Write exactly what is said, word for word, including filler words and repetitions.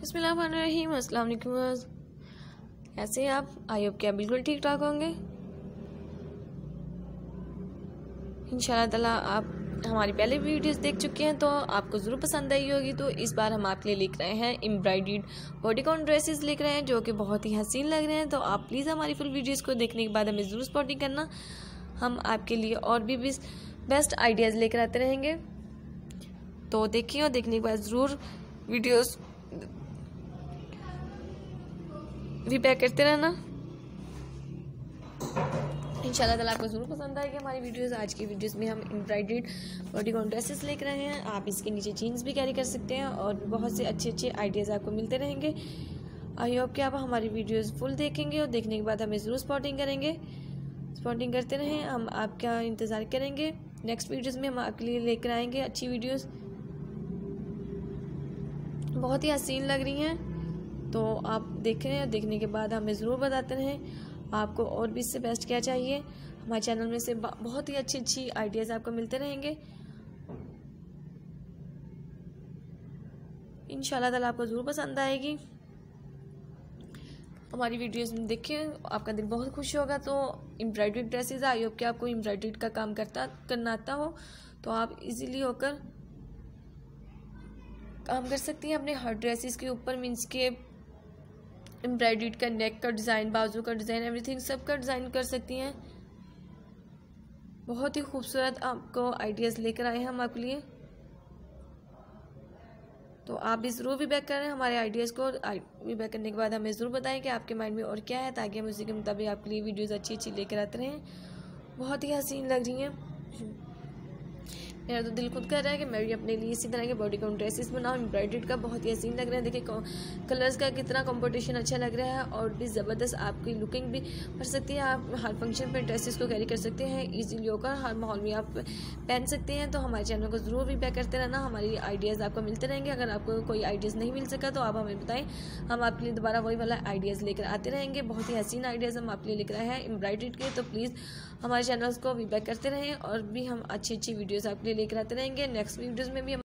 बिस्मिल्लाहिर्रहमानिर्रहीम। अस्सलाम वालेकुम। कैसे हैं आप? आई होप कि आप बिल्कुल ठीक ठाक होंगे। इंशाल्लाह ताला आप हमारी पहले वीडियोस देख चुके हैं तो आपको ज़रूर पसंद आई होगी। तो इस बार हम आपके लिए लिख रहे हैं एम्ब्रॉयडर्ड बॉडीकॉन ड्रेसेस लिख रहे हैं जो कि बहुत ही हसीन लग रहे हैं। तो आप प्लीज़ हमारी फुल वीडियोस को देखने के बाद हमें ज़रूर स्पॉटिंग करना। हम आपके लिए और भी बेस्ट आइडियाज़ लेकर आते रहेंगे। तो देखिए और देखने के बाद ज़रूर वीडियोस फीडबैक करते रहना। इंशाल्लाह ताला आपको ज़रूर पसंद आएगी हमारी वीडियोस। आज की वीडियोस में हम एम्ब्रॉयडर्ड बॉडीकॉन ड्रेसेस लेकर आए हैं। आप इसके नीचे जीन्स भी कैरी कर सकते हैं और बहुत से अच्छे अच्छे आइडियाज़ आपको मिलते रहेंगे। आई होप कि आप हमारी वीडियोस फुल देखेंगे और देखने के बाद हमें ज़रूर स्पॉटिंग करेंगे। स्पॉटिंग करते रहें, हम आपका इंतज़ार करेंगे। नेक्स्ट वीडियोज़ में हम आपके लिए लेकर आएँगे अच्छी वीडियोज़, बहुत ही हसीन लग रही हैं। तो आप देखें और देखने के बाद हमें ज़रूर बताते रहें आपको और भी इससे बेस्ट क्या चाहिए। हमारे चैनल में से बहुत ही अच्छी अच्छी आइडियाज़ आपको मिलते रहेंगे। इंशाल्लाह ताला आपको ज़रूर पसंद आएगी हमारी वीडियोज़ में। देखें आपका दिल बहुत खुश होगा। तो एम्ब्रॉयडर्ड ड्रेसेस, आई होप कि आपको एम्ब्रॉयडर्ड का काम करता करना आता हो तो आप इजीली होकर काम कर सकती हैं अपने हर ड्रेसेस के ऊपर। मीन्स के एम्ब्रॉयडर्ड का नेक का डिज़ाइन, बाजू का डिज़ाइन, एवरीथिंग सब का डिज़ाइन कर सकती हैं। बहुत ही खूबसूरत आपको आइडियाज़ लेकर आए हैं हम आपके लिए। तो आप भी ज़रूर फीडबैक करें हमारे आइडियाज़ को। फीडबैक करने के बाद हमें ज़रूर बताएं कि आपके माइंड में और क्या है, ताकि हम उसी के मुताबिक आपके लिए वीडियोज़ अच्छी अच्छी लेकर आते रहें। बहुत ही हसीन लग रही हैं। मेरा तो दिल खुद कर रहा है कि मैं भी अपने लिए इसी तरह के बॉडीकॉन ड्रेसेस बनाऊँ। एम्ब्रॉयडर्ड का बहुत ही हसीन लग रहा है। देखिए कलर्स का कितना कंपटीशन अच्छा लग रहा है और भी ज़बरदस्त आपकी लुकिंग भी कर सकती है। आप हर फंक्शन पर ड्रेसेस को कैरी कर सकते हैं इजीली होकर, हर माहौल में आप पहन सकते हैं। तो हमारे चैनल को ज़रूर फीडबैक करते रहना, हमारी आइडियाज़ आपको मिलते रहेंगे। अगर आपको कोई आइडियाज़ नहीं मिल सका तो आप हमें बताएं, हम आपके लिए दोबारा वही वाला आइडियाज़ लेकर आते रहेंगे। बहुत ही हसीन आइडियाज़ हम आपके लिए लेकर आए हैं एम्ब्रॉयडर्ड के। तो प्लीज़ हमारे चैनल्स को फीडबैक करते रहें और भी हम अच्छी अच्छी वीडियोज़ आपके लिए लेकर आते रहेंगे। नेक्स्ट वीडियोज़ में भी हम